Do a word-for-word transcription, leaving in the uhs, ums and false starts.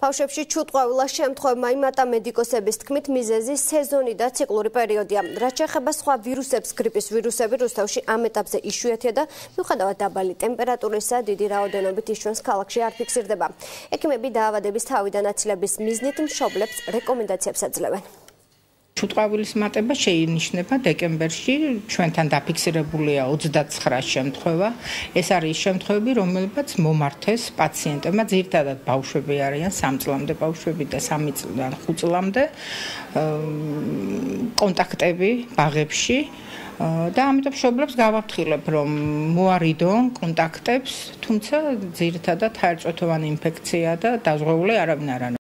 ბავშვებში ჩუტყვავილას შემთხვევებმა იმატა მედიკოსების თქმით მიზეზი სეზონი და ციკლური პერიოდია. რაც შეეხება სხვა ვირუსებს, გრიპის ვირუსები რუსთავში ამ ეტაპზე იშვიათია და მიუხედავად დაბალი ტემპერატურისა დიდი რაოდენობით იშვენს ქალაქში არ ფიქსირდება. ექიმები დაავადების თავიდან აცილების მიზნით მშობლებს რეკომენდაციებს აძლევენ. ჩუტყვავილის მატება შეინიშნება დეკემბერში, ჩვენთან დაფიქსირებულია ოცდაცხრა შემთხვევა. ეს არის შემთხვევები, რომელებაც მომართეს პაციენტებმა, ძირითადად ბავშვები არიან, სამი წლამდე ბავშვები და სამი წლიდან ხუთ წლამდე, კონტაქტები ბაღებში. და ამიტომ მშობლებს გავაფრთხილებ, რომ მოარიდონ კონტაქტებს, თუმცა ძირითადად საერთაშორისო ინფექცია და დაზღვეული არავინ არ არის.